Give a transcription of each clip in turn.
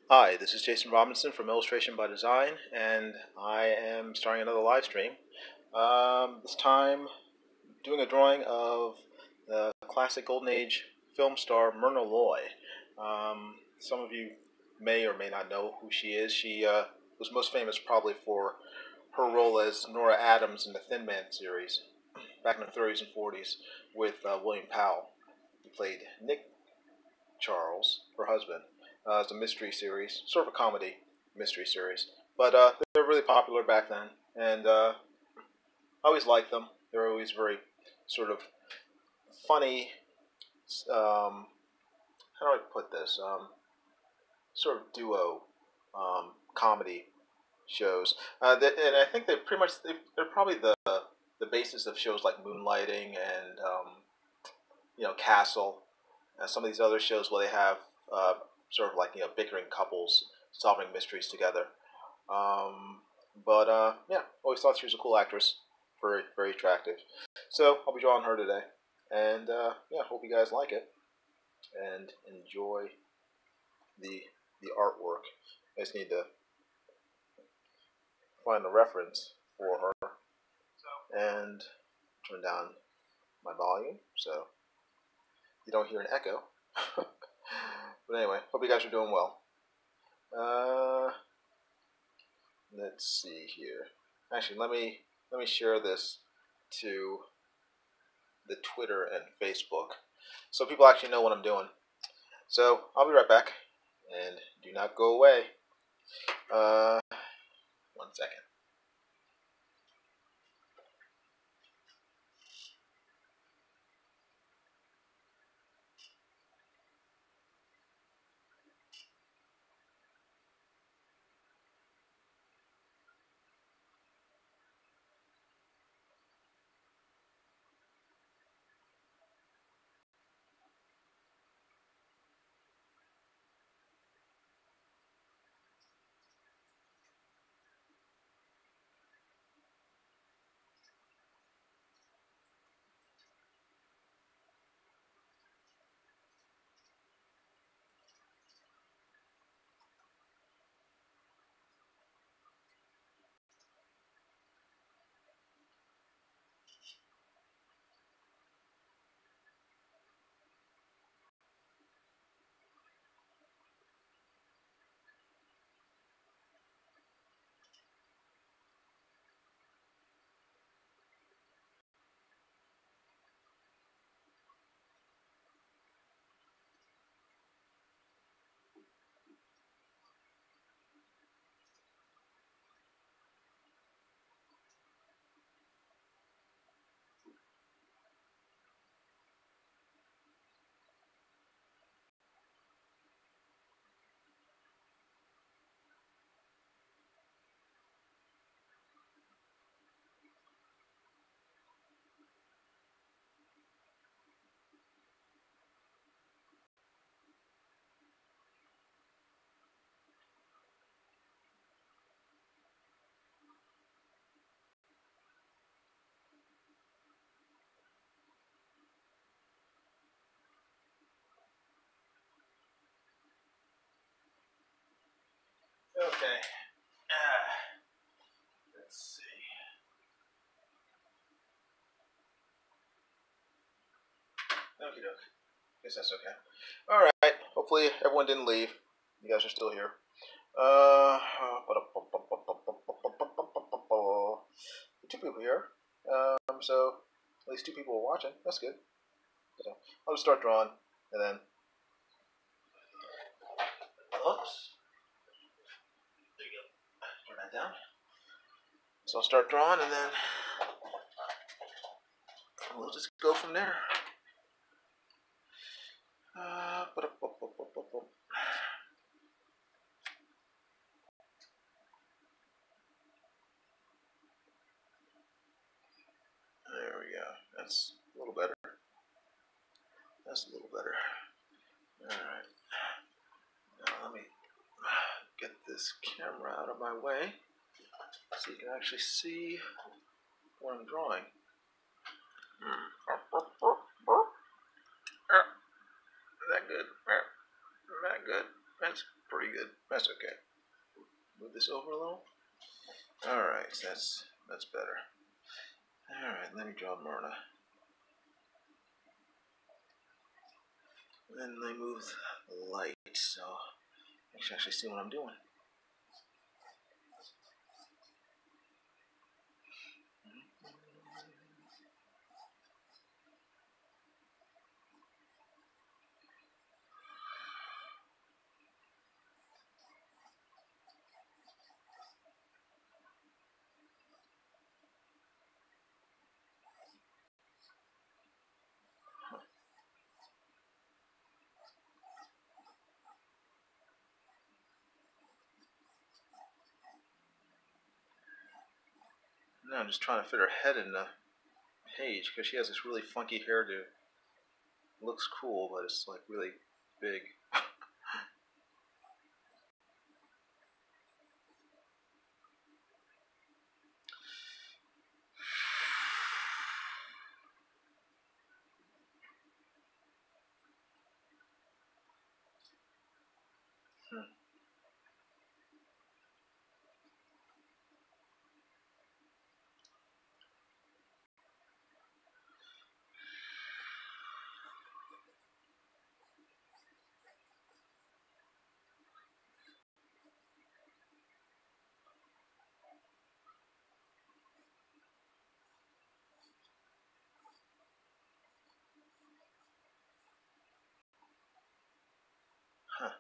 Hi, this is Jason Robinson from Illustration by Design, and I am starting another live stream. This time, doing a drawing of the classic Golden Age film star Myrna Loy. Some of you may or may not know who she is. She was most famous probably for her role as Nora Adams in the Thin Man series back in the 30s and 40s with William Powell. He played Nick Charles, her husband. It's a mystery series, sort of a comedy mystery series. But they were really popular back then, and I always liked them. They were always very sort of funny. How do I put this? Sort of duo comedy shows. And I think they're probably the basis of shows like Moonlighting and Castle, and some of these other shows where they have sort of like bickering couples solving mysteries together. But yeah, always thought she was a cool actress, very very attractive. So I'll be drawing her today, and yeah, hope you guys like it and enjoy the the artwork. I just need to find a reference for her and turn down my volume so you don't hear an echo. But anyway, hope you guys are doing well. Let's see here. Actually, let me share this to the Twitter and Facebook so people actually know what I'm doing. So I'll be right back, and do not go away. 1 second. Okay. Let's see. Okie doke. Guess that's okay. All right. Hopefully everyone didn't leave. You guys are still here. Two people here. So at least two people are watching. That's good. So I'll just start drawing, and then. Oops. There you go. Turn that down. So I'll start drawing, and then we'll just go from there. There we go. That's a little better. That's a little better. Alright. Now let me get this camera out of my way so you can actually see what I'm drawing. That good? That good? That's pretty pretty good. That's okay. Move this over a little. Alright, that's better. Alright, let me draw Myrna. Then I move the light, so I can actually see what I'm doing. Now I'm just trying to fit her head in the page because she has this really funky hairdo. Looks cool, but it's like really big. Huh.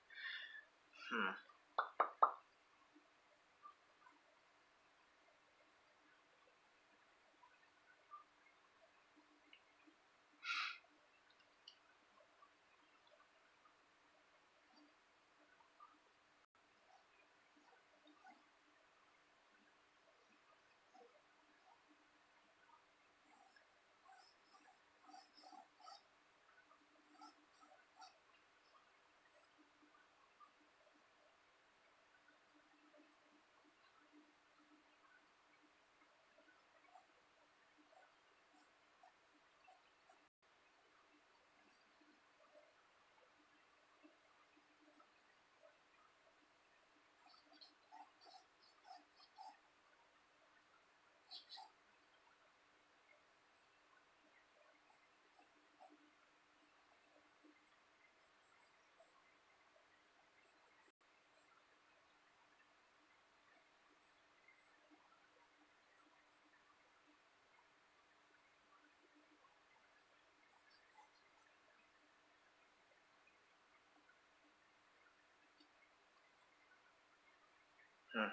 Hmm.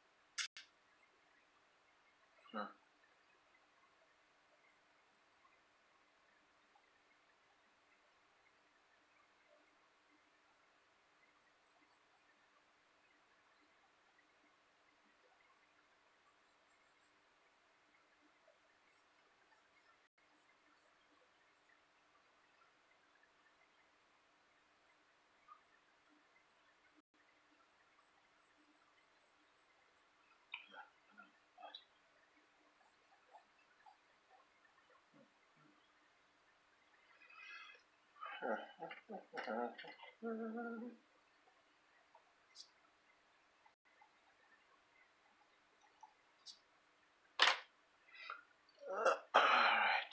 Hmm. Alright.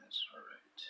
That's all right.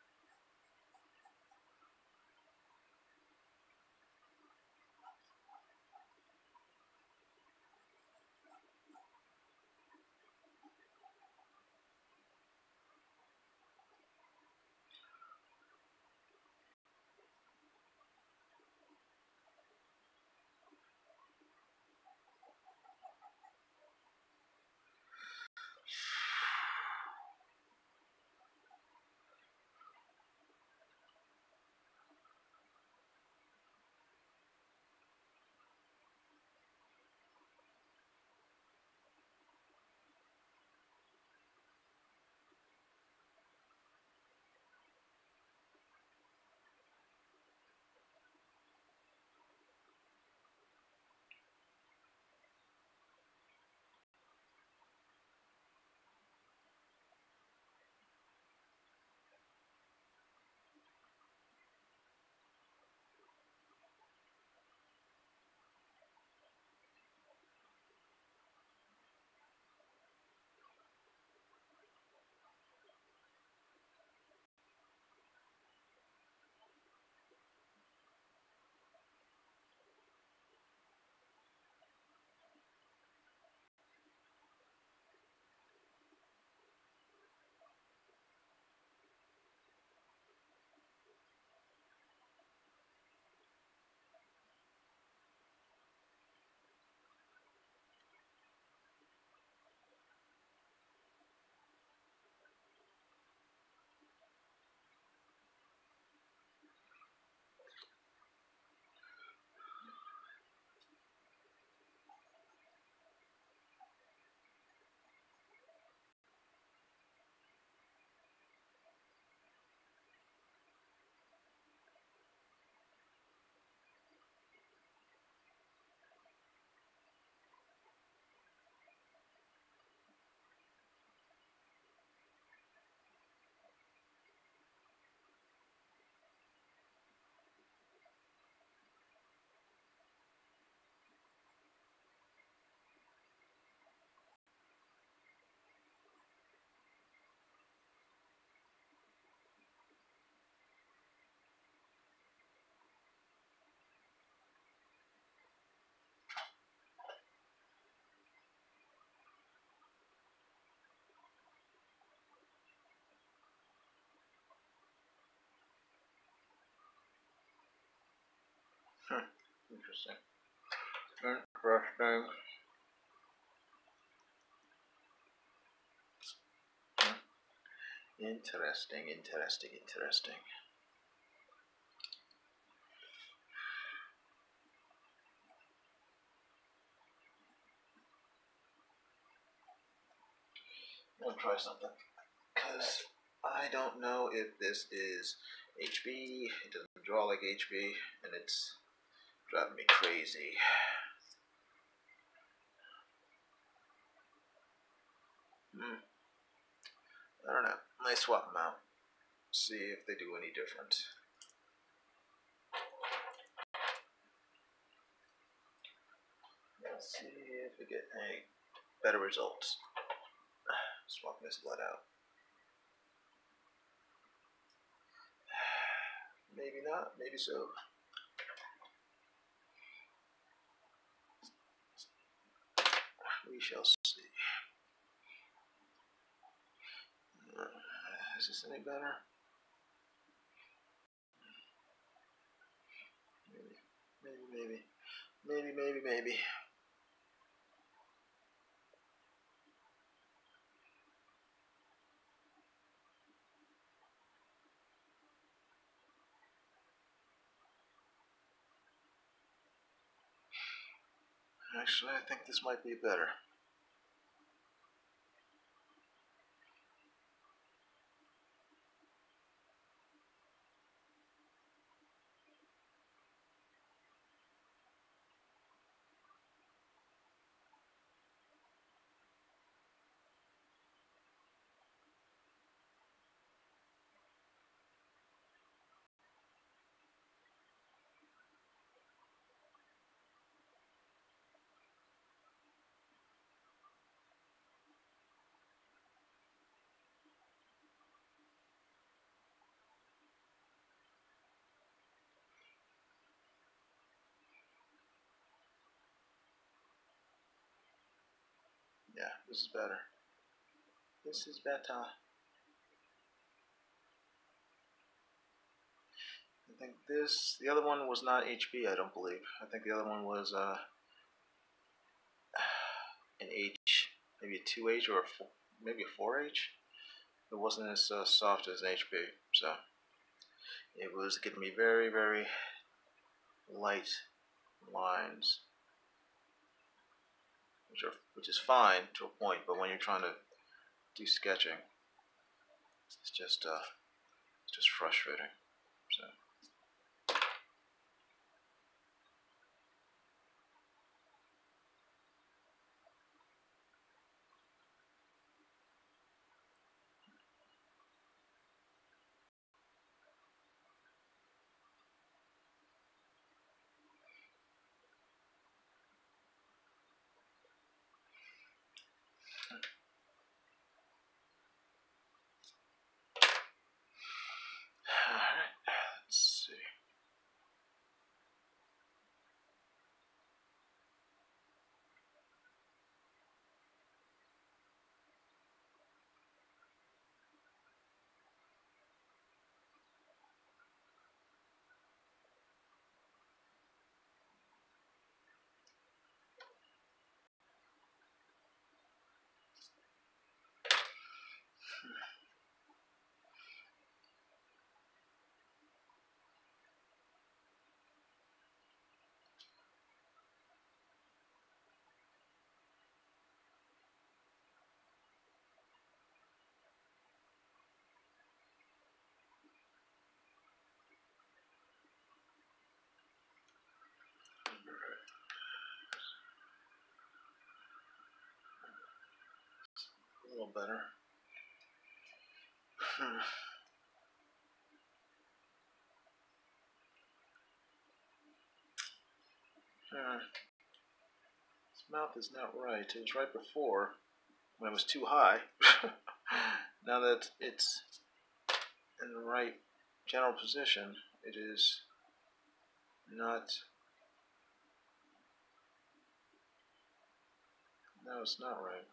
Interesting. Interesting. Interesting. Interesting. Interesting. I'm gonna try something because I don't know if this is HB. It doesn't draw like HB, and it's driving me crazy. I don't know. I swap them out. See if they do any different. Let's see if we get any better results. Swap this blood out. Maybe not, maybe so. We shall see. Is this any better? Maybe. Actually, I think this might be better. This is better. This is better. I think the other one was not HB, I don't believe. I think the other one was an H, maybe a 2H or maybe a 4H. It wasn't as soft as an HB, so it was giving me very, very light lines, which is fine to a point, but when you're trying to do sketching, it's just frustrating. So. Alright, let's see. A little better. His mouth is not right. It was right before when it was too high. Now that it's in the right general position, it is not. No, it's not right.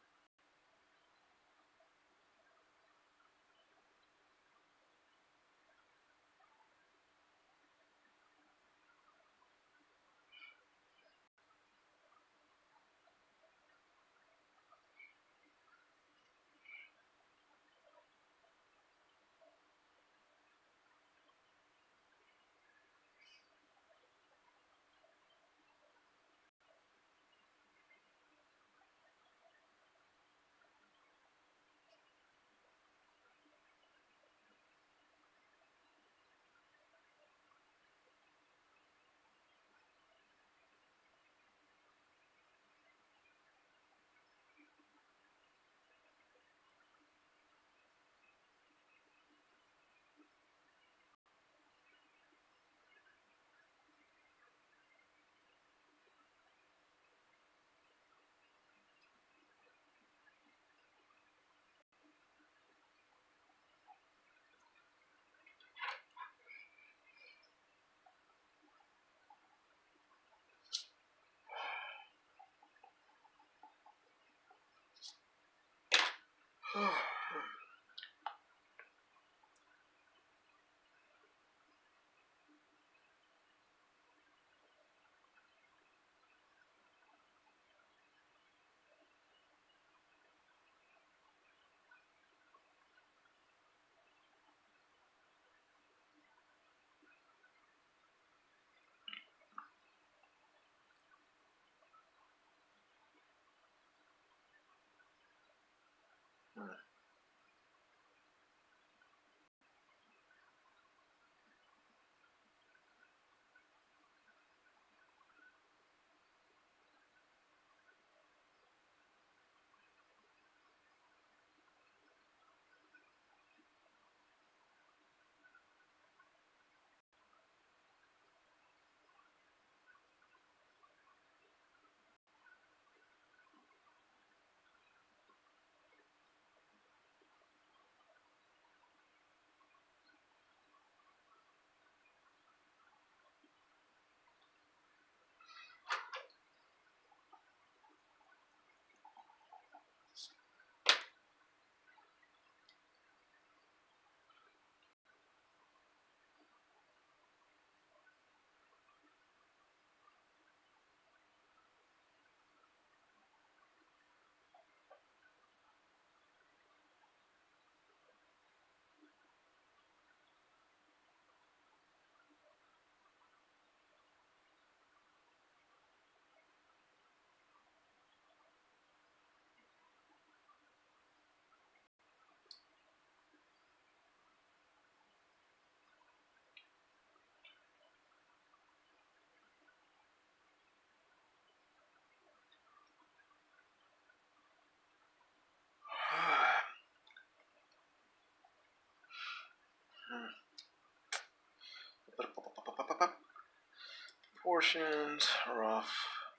proportions are off.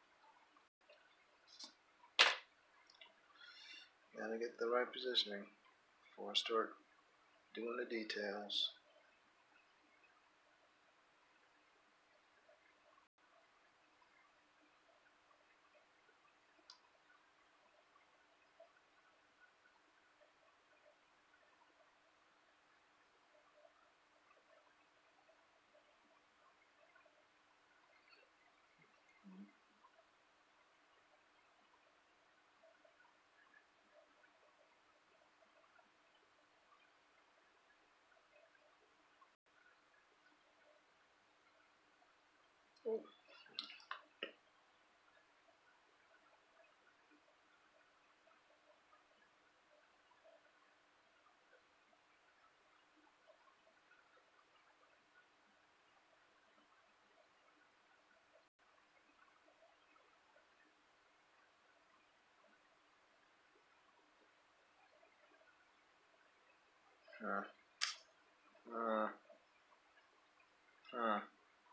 Gotta get the right positioning before I start doing the details. Uh, uh, uh.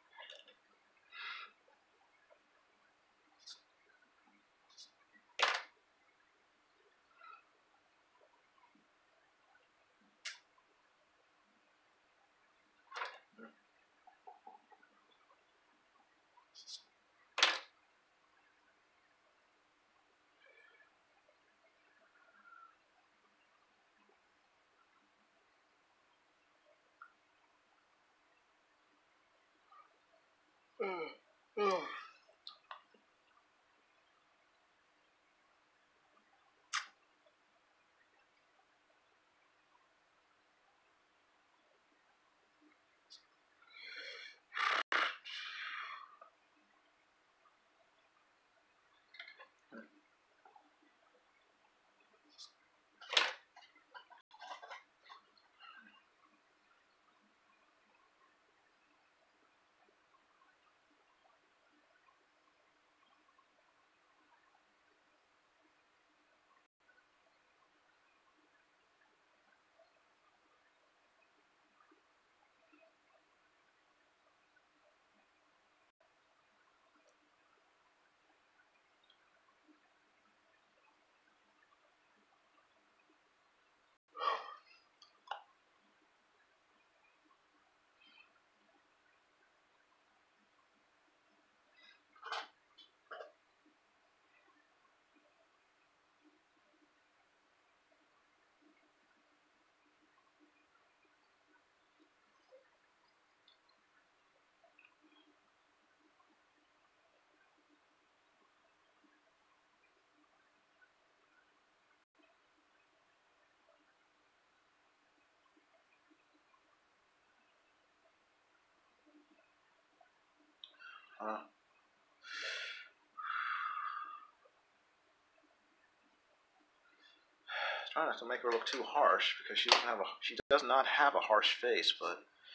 Try not to make her look too harsh because she does not have a harsh face, but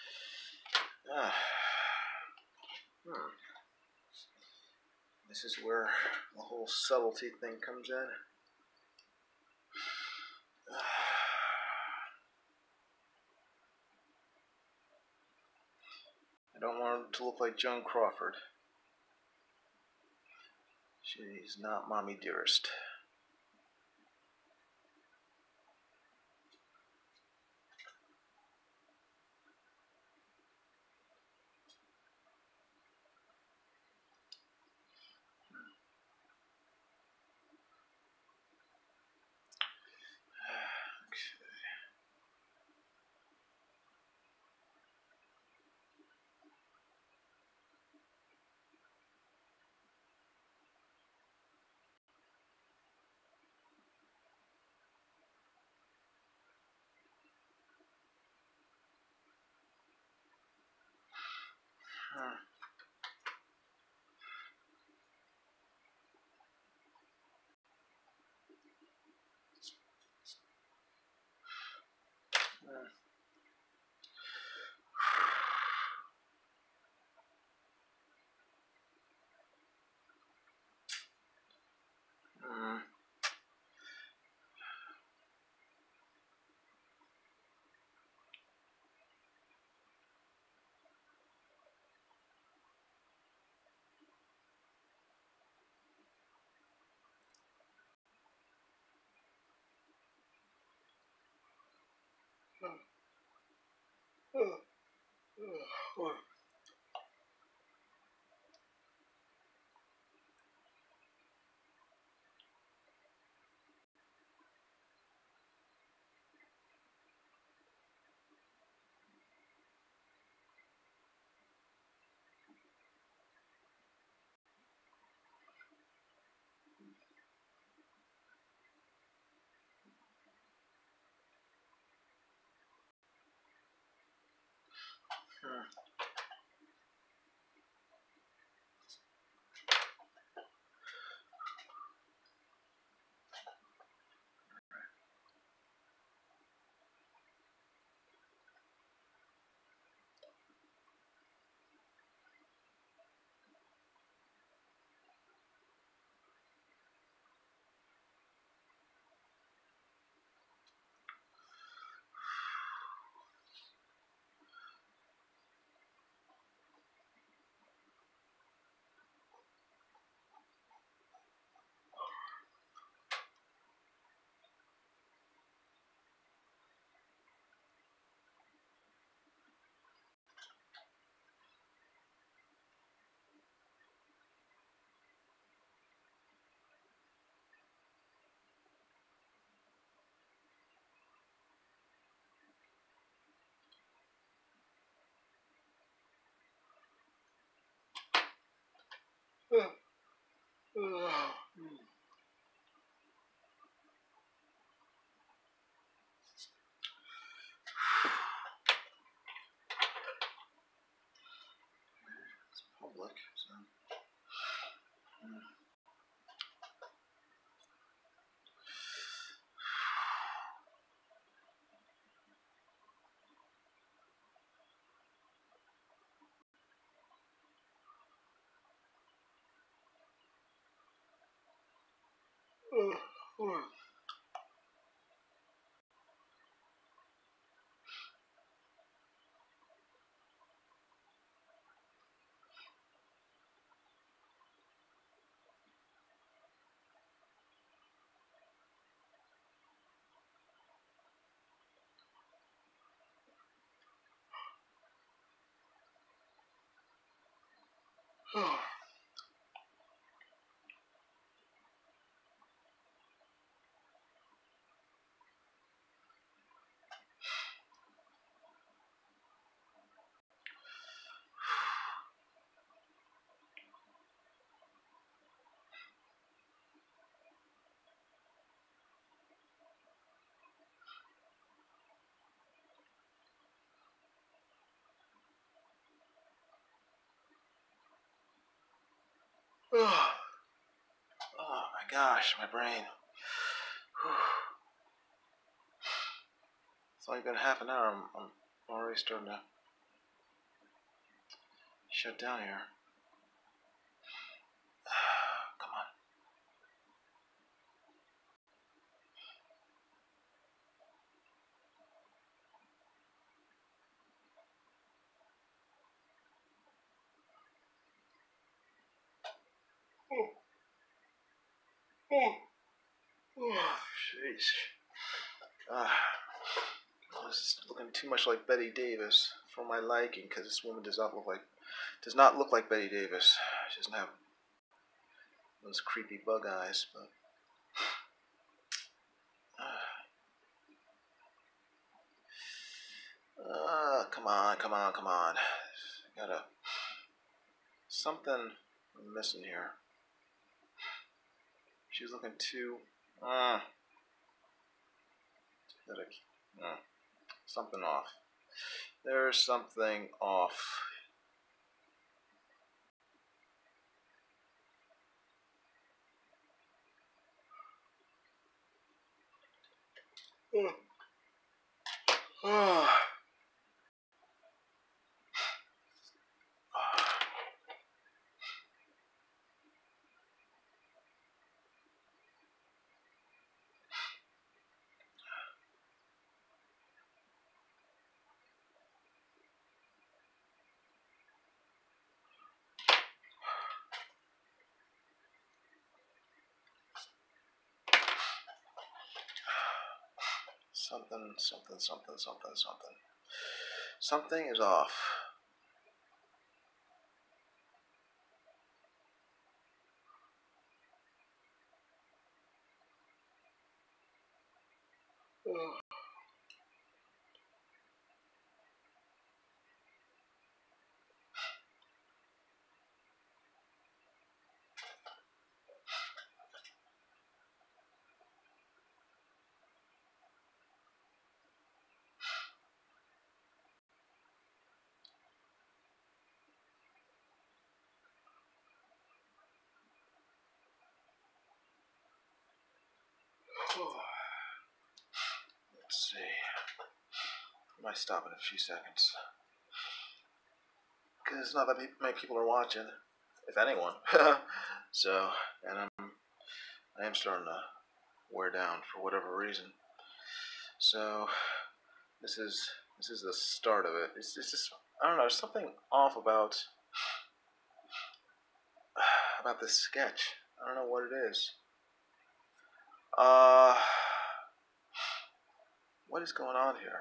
this is where the whole subtlety thing comes in. I don't want her to look like Joan Crawford. She's not Mommy Dearest. Public, so. Oh my gosh, my brain. It's only been half an hour. I'm already starting to shut down here. Come on. Oh, jeez. This is looking too much like Betty Davis for my liking, because this woman does not look like Betty Davis. She doesn't have those creepy bug eyes, but. Come on, come on, come on. Something I'm missing here. She's looking too. Something off. There's something off. Something. Something is off. Let's see. I might stop in a few seconds. Because not that many people are watching, if anyone. So, and I am starting to wear down for whatever reason. So, this is the start of it. It's just, I don't know. There's something off about this sketch. I don't know what it is. What is going on here?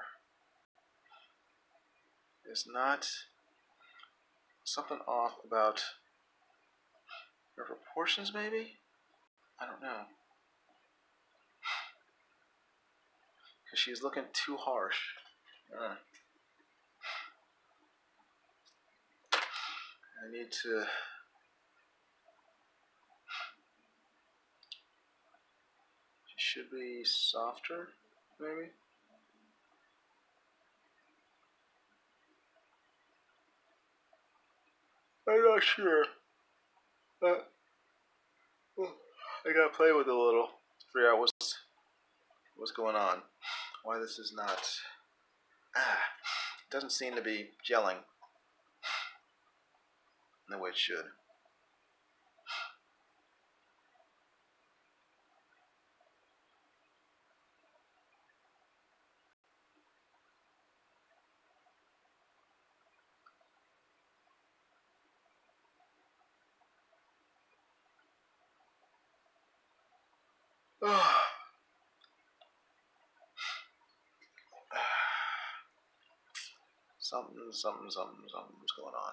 There's not something off about her proportions, maybe? I don't know. Because she's looking too harsh. I need to... She should be softer, maybe? I'm not sure. I gotta play with it a little to figure out what's going on. Why this is not... it doesn't seem to be gelling in the way it should. Something's going on.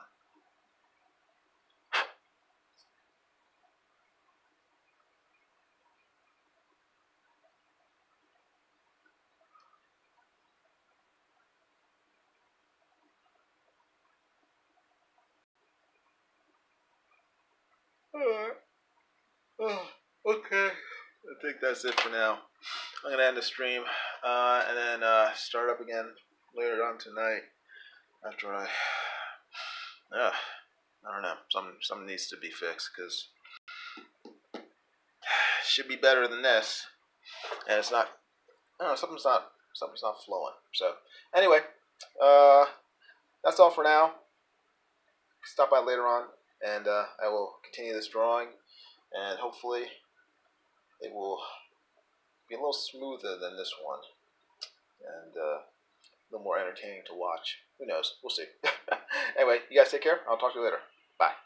Alright. Okay. I think that's it for now. I'm gonna end the stream and then start up again later on tonight after I don't know, something needs to be fixed because it should be better than this, and it's not. I don't know, something's not flowing. So anyway, that's all for now. Stop by later on, and I will continue this drawing, and hopefully it will be a little smoother than this one, and a little more entertaining to watch. Who knows? We'll see. Anyway, you guys take care. I'll talk to you later. Bye.